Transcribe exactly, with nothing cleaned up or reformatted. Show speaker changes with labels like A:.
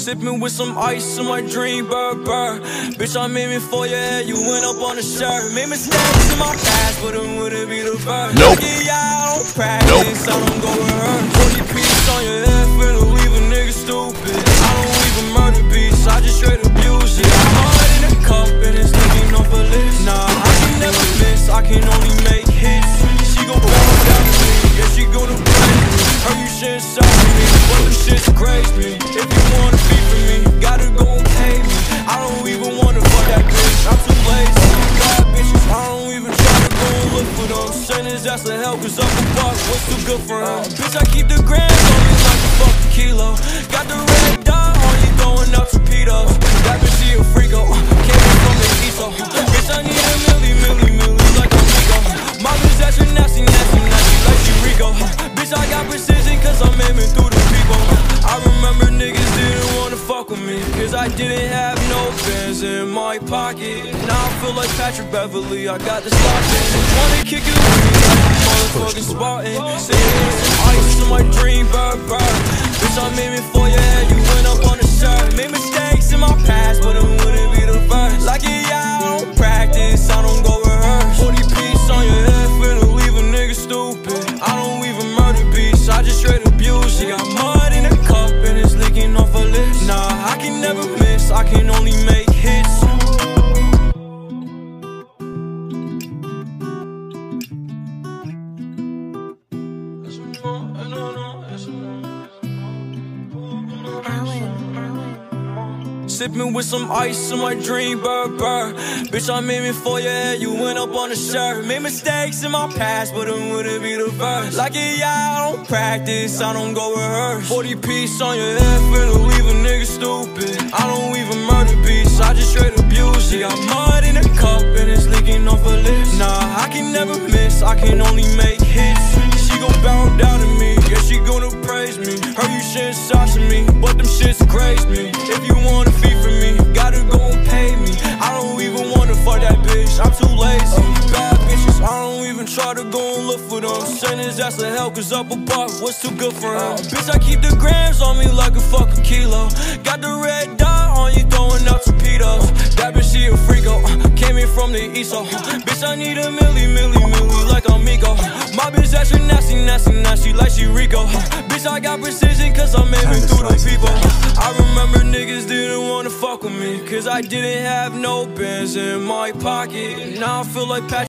A: Sipping with some ice in my dream, burr, burr. Bitch, I'm aiming for your head, you went up on the shirt. Made mistakes in my past, but it wouldn't be the first.
B: Nope.
A: Yeah, I don't practice, nope. I don't go rehearse. forty piece on your head, finna leave a nigga stupid. I don't even murder beats, I just straight abuse it. I'm hard in a cup and it's looking off a list. Nah, I can never miss, I can only make hits. She gon' bounce down to me, yeah, she gonna play me. Heard you shit inside me, but the shit's crazy. If you wanna be for me, gotta go and pay me. I don't even wanna fuck that bitch, I'm too lazy. Bad bitches, I don't even try to go and look for them. Send his ass to hell, cause up a buck, what's too good for him? Bitch, I keep the grams on me like a fucking kilo. Got the red dot on you, throwing up torpedoes. That bitch, she a freako, came in from the east, so bitch, I need a milli, milli, milli, like a Rico. My bitch, that's your nasty, nasty, nasty, like she Rico. Bitch, I got precision, cause I'm aiming through the people. I remember niggas didn't wanna fuck with me, cause I didn't have no bands in my pocket. Now I feel like Patrick Beverly, I got the slot in. Wanna kick it with me like a motherfucking Spartan. Saying some ice in my dream, burr, burr. Bitch, I'm aiming for your head, you went up on the shirt. Made mistakes in my past, but it wouldn't be the first. Like it, yeah, I don't practice, I don't go rehearse. forty piece on your head, finna leave a nigga stupid. I don't even murder beats, I just straight abuse it. Got mud in a cup and it's leaking off a list. Nah, I can never miss, I can only make hits. Sipping with some ice in my dream, burr, burr. Bitch, I'm aiming for your head, you went up on the shirt. Made mistakes in my past, but it wouldn't be the first. Like it, yeah, I don't practice, I don't go rehearse. forty piece on your head, finna leave a nigga stupid. I don't even murder beats, I just straight abuse it. Got mud in a cup and it's leaking off a list. Nah, I can never miss, I can only make hits. She gon' bow down to me, yeah, she gonna praise me. Heard you shit inside to me, but them shits crazy me. If you wanna feed for me, gotta go and pay me. I don't even wanna fuck that bitch, I'm too lazy. Bad bitches, I don't even try to go and look for them. Send his ass to hell, cause up a buck, what's too good for him? Bitch, I keep the grams on me like a fucking kilo. Got the red dot on you, throwing out torpedoes. That bitch, she a freako, came in from the east, so bitch, I need a milli, milli, milli, like I'm Miko. My bitch, that's your nasty, nasty, nasty, like she Rico. Bitch, I got precision, cause I'm aiming through the people. I remember niggas didn't wanna fuck with me, cause I didn't have no bands in my pocket. Now I feel like Patrick